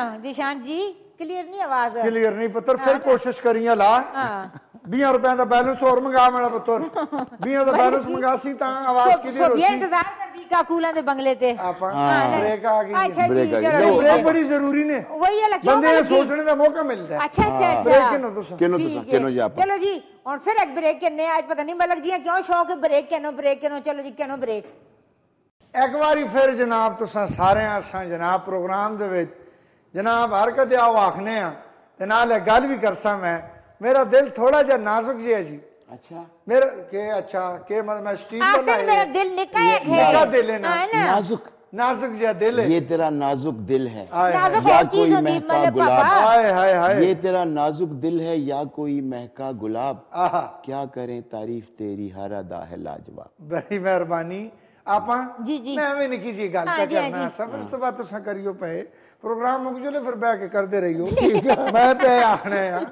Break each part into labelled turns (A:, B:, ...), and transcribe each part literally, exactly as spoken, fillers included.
A: दिशांत जी clear नहीं आवाज
B: clear नहीं पुत्र फिर कोशिश करिए ला बीस रुपए का बैलेंस और मंगा मेरा पुत्र बीस का बैलेंस मंगासी ता आवाज की
A: सो भी इंतजार कर दी का कूला दे बंगले ते
B: ब्रेक आ गई
A: अच्छा जी चलो
B: ब्रेक बड़ी जरूरी ने
A: वही है क्यों
B: बंदे ने सोचने का मौका मिलता है
A: अच्छा अच्छा अच्छा
B: ब्रेक किनो तुसा
C: किनो तुसा किनो जी आप
A: चलो जी और फिर एक ब्रेक करने आज पता नहीं मलक जी क्यों शौक है ब्रेक किनो ब्रेक किनो चलो जी किनो ब्रेक
B: एक बारी फिर जनाब तुसा सारे असा जनाब प्रोग्राम दे विच जनाब हरकत आओ आखने आ ते नाल गल भी करसा मैं मेरा दिल थोड़ा जा नाजुक जी है जी
C: अच्छा
B: मेरा के अच्छा के मैं स्टील
A: वाला है मेरा दिल निका एक है
B: निका दिल है ना
C: नाजुक
B: नाजुक जा दिल है
C: ये तेरा नाजुक दिल है
A: नाजुक और चीज होती मतलब पापा
B: हाय हाय हाय
C: ये तेरा नाजुक दिल है या कोई महका गुलाब क्या करें तारीफ तेरी हर अदा है लाजवाब
B: बड़ी मेहरबानी आपा
A: जी जी
B: मैं एवं निकी जी गल
A: हाँ,
B: करना सब इस तो बात तुसा करियो पे प्रोग्राम मुक जोले फिर बैठ के करदे रहियो ठीक है मैं पे आखना यार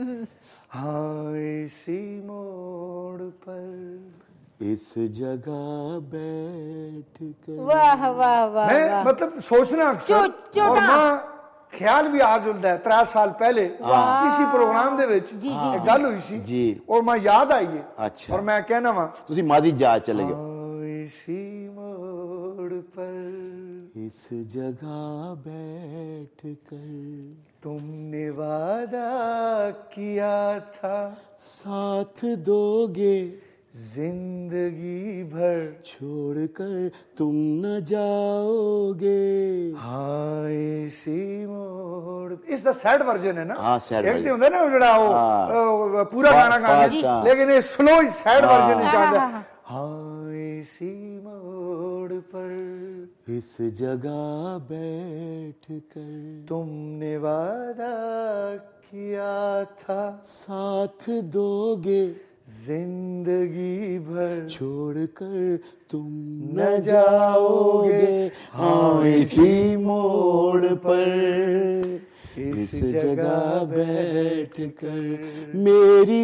B: हाय इसी मोड़ पर
C: इस जगह बैठ कर
A: वाह वाह वाह
B: मैं मतलब सोचना अक्सर और मां ख्याल भी आज उलदा है त्रै साल पहले इसी प्रोग्राम दे विच एक गल हुई सी
C: जी
B: और मैं याद आई है
C: अच्छा
B: और मैं कहना वा
C: तुसी माजी जा चले गए
B: इसी मोड़ पर
C: इस जगह बैठ कर
B: तुमने वादा किया था
C: साथ दोगे
B: जिंदगी भर
C: छोड़कर तुम न जाओगे
B: हाँ इसी मोड़ इस दा सैड वर्जन है ना
C: हाँ सैड
B: एक होंदा ना जड़ा वो पूरा गाना गाने लेकिन ये स्लो सैड वर्जन है चलदा हाँ इसी मोड़ पर
C: इस जगह बैठ कर
B: तुमने वादा किया था
C: साथ दोगे
B: जिंदगी भर
C: छोड़कर तुम न जाओगे हाँ इसी मोड़ पर इस जगह बैठ कर मेरी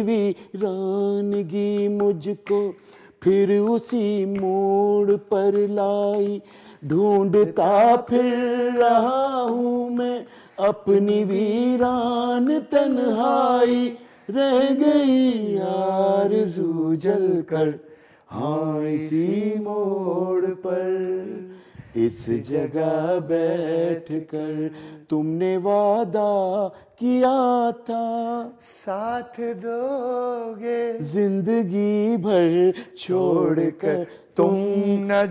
C: वीरानगी मुझको फिर उसी मोड़ पर लाई ढूंढता फिर रहा हूँ मैं अपनी वीरान तन्हाई रह गई आरज़ू जल कर हाँ इसी मोड़ पर इस जगह बैठ कर तुमने वादा किया था
B: साथ दोगे
C: जिंदगी भर छोड़कर तुम
B: न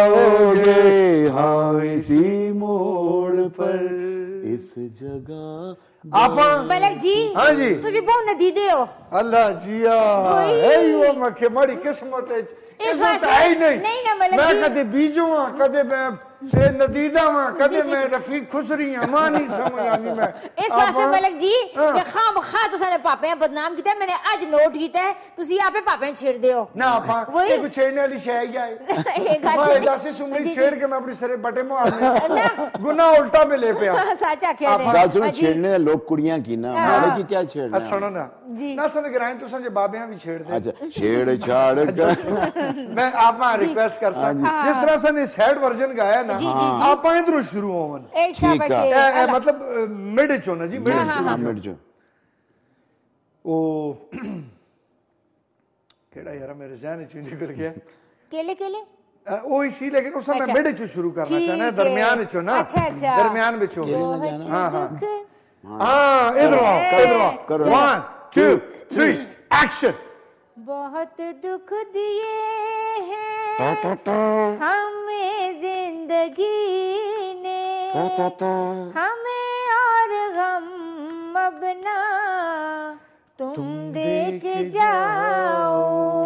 B: जाओगे
C: हाँ इसी मोड़ पर इस जगह
B: आप
A: मलक जी
B: हाँ जी
A: तुझे बहुत नदी दे हो
B: अल्लाह जिया है वो मखे बड़ी किस्मत है इस बात है ही नहीं
A: नहीं ना मलक
B: मैं
A: जी
B: कदे बीजो हां कदे मैं से नदीदा हां कदे मैं रफीक खुसरी हां मां नहीं समझ आनी मैं
A: इस वास्ते मलक जी कि खाम खा तुसाने पापे बदनाम कीता मैंने आज नोट कीता है तुसी आपे पापे छेड़ दे हो
B: ना आपा ये कुछ छेड़ने वाली शय ही है
A: ये गल
B: मैं दासी सुमरी छेड़ के मैं अपने सरे बटे मारने गुनाह उल्टा पे ले पे
A: सच आख्या ने
C: बात सुनो छेड़ने लोग कुड़ियां की ना माले की क्या छेड़ना
B: सुनो ना ना सद गिराए तुसा जे बाबियां भी छेड़ दे
C: अच्छा छेड़ छाड़ कर
B: मैं आपा रिक्वेस्ट कर सकता जिस तरह से ने सैड वर्जन गाया ना आप इधरों शुरू होवन
A: ठीक है
B: मतलब मिड चो ना जी मिड
C: हाँ मिड चो
B: ओ केड़ा यार मेरे ज़हन च निकल गया
A: केले केले
B: ओ इसी लेकिन उस समय मिड चो शुरू करना चाहना दरमियान चो ना
A: अच्छा अच्छा
B: दरमियान में चो
A: हां हां
B: हां इधर आओ इधर आओ करो वन टू थ्री एक्शन
A: बहुत दुख दिए हैं हमें जिंदगी ने हमें और गम अब ना तुम देख जाओ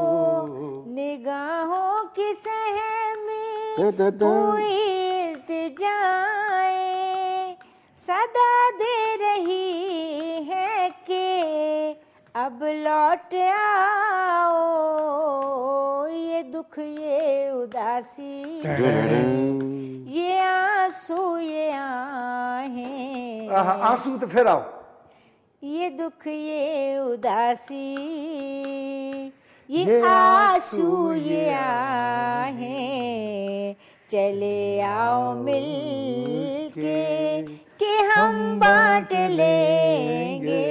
A: निगाहों की सहमी हुई इल्तिजाएं सदा दे रही है कि अब लौट आओ ये दुख ये उदासी ये आंसू ये आहें
B: आंसू तो फिर आओ
A: ये दुख ये उदासी ये आंसू ये आहें चले आओ मिल के के हम बांट लेंगे,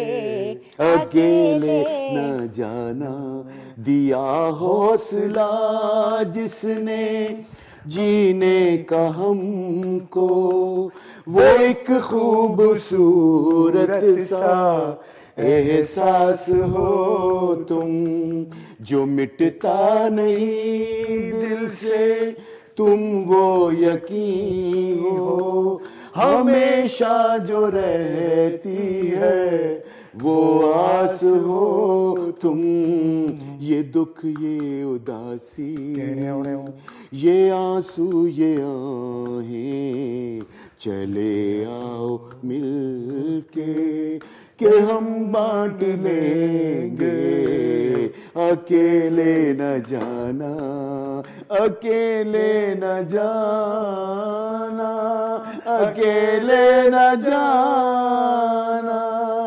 C: अकेले न जाना। दिया हौसला जिसने जीने का हमको, वो एक खूबसूरत सा एहसास हो तुम, जो मिटता नहीं दिल से, तुम वो यकीन हो हमेशा जो रहती है, वो आस हो तुम। ये दुख ये उदासी ये आंसू ये आहें, चले आओ मिलके कि हम बांट लेंगे, अकेले न जाना, अकेले न जाना, अकेले न जाना।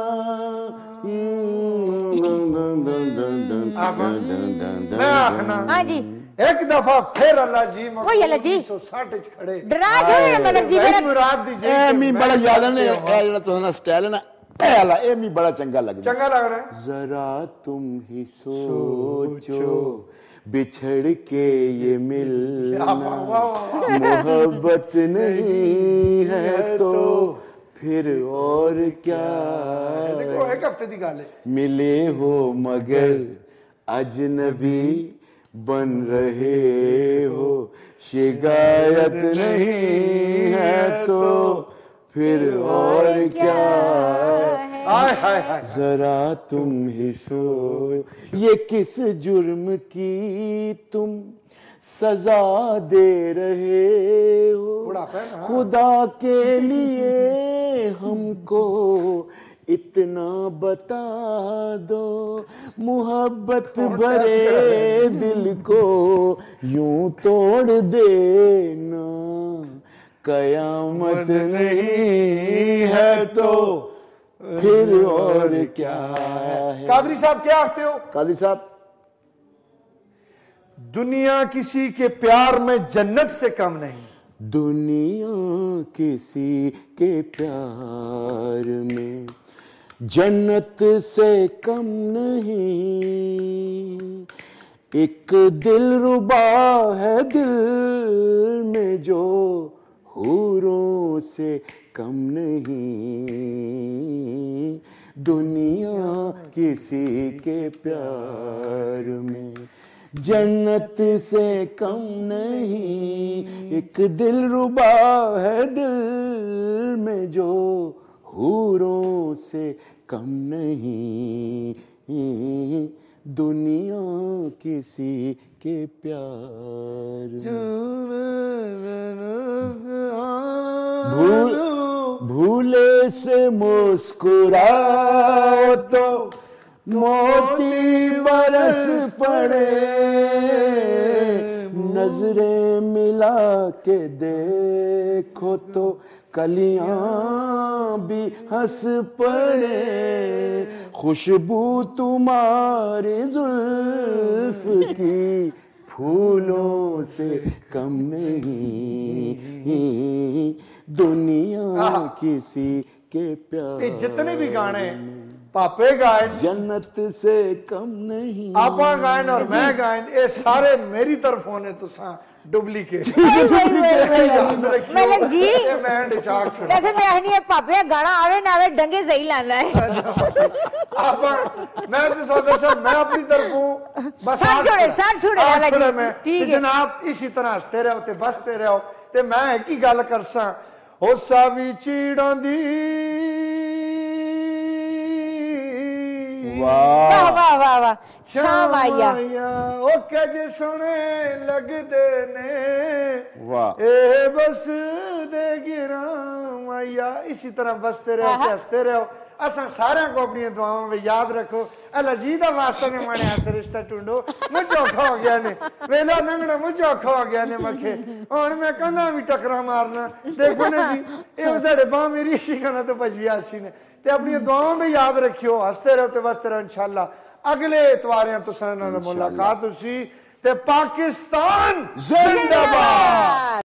A: हाँ जी,
B: एक दफा फिर अल्लाह जी
A: वही अल्लाह जी
B: साठ च खड़े
A: डरा थोड़े ना मलक जी मेरा
B: मुराद दी जे
C: ए मी बड़ा याद ने ए जेड़ा तुहां स्टाइल है ना, ए आला ए मी बड़ा चंगा लगदा,
B: चंगा लग रहा है।
C: जरा तुम ही सोचो बिछड़ के ये मिलना, मोहब्बत नहीं है तो फिर और क्या।
B: देखो एक हफ्ते की गल है,
C: मिले हो मगर अजनबी बन रहे हो, शिकायत नहीं है तो फिर और क्या है।
B: हाय हाय हाय,
C: जरा तुम ही सोच ये किस जुर्म की तुम सजा दे रहे हो,
B: बुढ़ापा है ना।
C: खुदा के लिए हमको इतना बता दो, मोहब्बत भरे दिल को यूं तोड़ देना, कयामत नहीं है तो फिर और क्या है।
B: कादरी साहब क्या आखते हो?
C: कादरी साहब,
B: दुनिया किसी के प्यार में जन्नत से कम नहीं,
C: दुनिया किसी के प्यार में जन्नत से कम नहीं, एक दिल रुबा है दिल में जो हूरों से कम नहीं, दुनिया किसी के प्यार में जन्नत से कम नहीं, एक दिल रुबा है दिल में जो हूरों से कम नहीं, दुनिया किसी के प्यार भूल भूले से मुस्कुराओ तो मोती बरस पड़े, नजरें मिला के देखो तो कलियां भी हंस पड़े, खुशबू तुम्हारी जुल्फ की फूलों से कम नहीं, दुनिया किसी के प्यार।
B: ये जितने भी गाने पापे गायन
C: जन्नत से कम नहीं,
B: आपा गायन और मैं गायन, ये सारे मेरी तरफ होने तो सा डुप्लीकेट।
A: मलक जी
B: मैं डिचाक छोड़ा
A: वैसे मैं नहीं है पापे गाना आवे ना आवे डंगे सही लाना है।
B: आपा मैं तो सौदा साहब मैं अपनी तरफ हूँ बस
A: साथ छोड़े साथ छोड़े
B: आप
A: मलक
B: छोड़े
A: जी
B: मैं
A: ठीक
B: ते
A: है
B: जनाब इसी तरह हंसते रहो ते बसते रहो ते मैं की गल करसा हो सावी चीड़ां दी
A: वाह वाह वाह वाह शाम आया
B: ओ कजे सोने लगदे ने
C: वाह
B: ए बस दे गिरां आया। इसी तरह बसते रहो ते हंसते रहो। असा सारे को अपनी दुआओं में याद रखो। अल्लाह जी दा वास्ता ने माने हाथ रिश्ता ढूंढो। मुझे औखा हो गया ने वेला नंगना मुझे औखा हो गया ने मखे और मैं कहना भी टकरा मारना देखो ने जी ये उधर बाह मेरी शिकना तो भजिया सी ने ते अपनी दुआओं में याद रखियो। हंसते रहो ते बसते रहो इंशाल्लाह अगले इतवार तुसां नाल मुलाकात हुसी ते पाकिस्तान जिंदाबाद।